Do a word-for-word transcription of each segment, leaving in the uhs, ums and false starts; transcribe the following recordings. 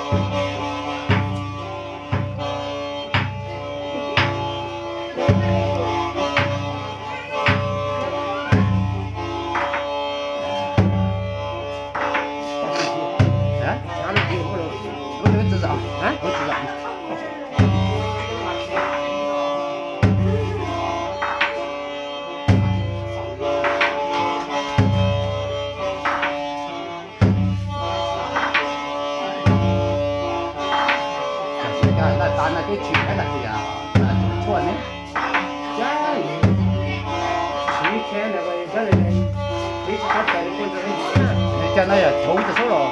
cái chuyện đó là gì à? Chua đấy. Trái. Chỉ khen là vậy cái này cái cái cái con cái Cho nó là trốn cho số rồi.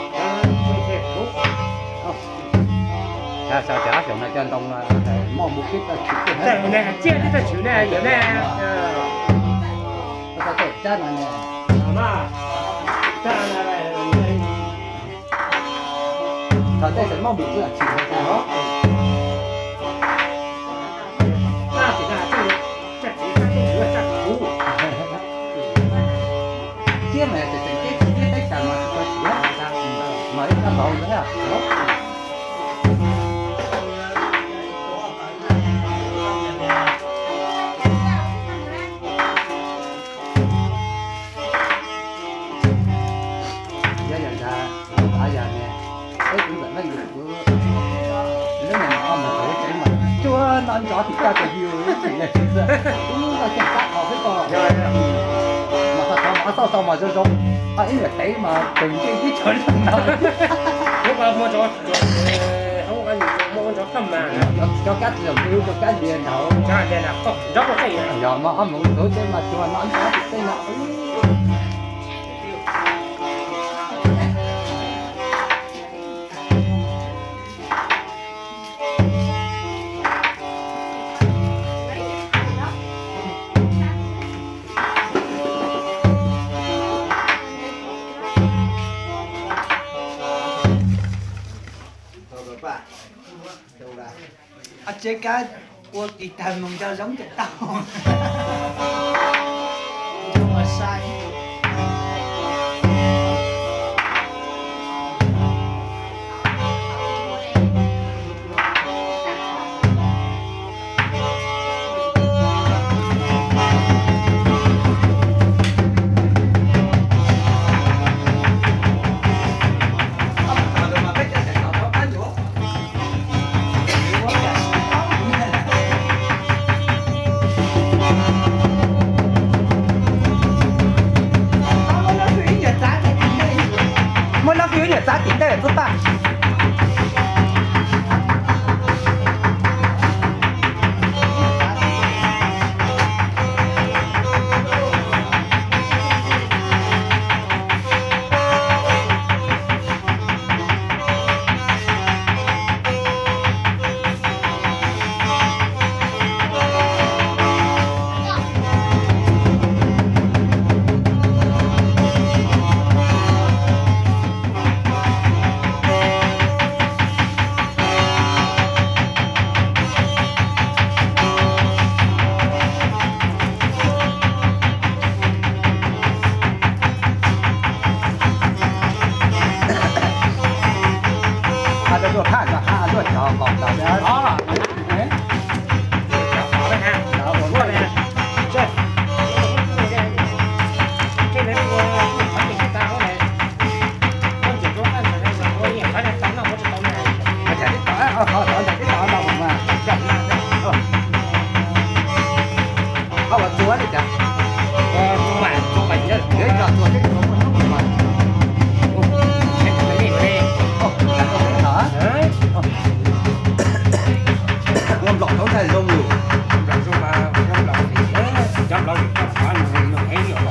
À, sao chả chồng này trên tông mong một cái chuyện này này chia cái chuyện này vậy nè. Nó có cha này nè. Mà cha này thật đây sẽ mong một cái chuyện này cha đó. Chia này thì cái cái cái cái cả mà có chỉ là mà ít ăn bầu nữa à. Giờ giờ ra đã giờ nè, cái cũng là nó dùng của nếu mà nó mà để chạy mà chúa nó ăn chó thì ta phải nhiều cái chuyện này chứ. Đúng là cảnh sát họ phải còn. Mà thật sao mà sao sao mà cho giống à ý là thấy mà từng cái cái chuyện nào lúc mà mua chó không có gì mua chó cầm mà cho cách làm yêu cho cái gì nào cha đây là không rất là hay giờ mà ăn một bữa chứ mà cho nó ăn chó thì cái nào à chế cá của chị thần mong cho giống chặt tao nhưng mà sai giá tính đây là tốt ta. Hãy subscribe cho kênh Ghiền Mì Gõ để không bỏ lỡ những video hấp dẫn. Không là chúa này kìa. Chúa bạn, chúa bạn nhớ. Đấy là chúa.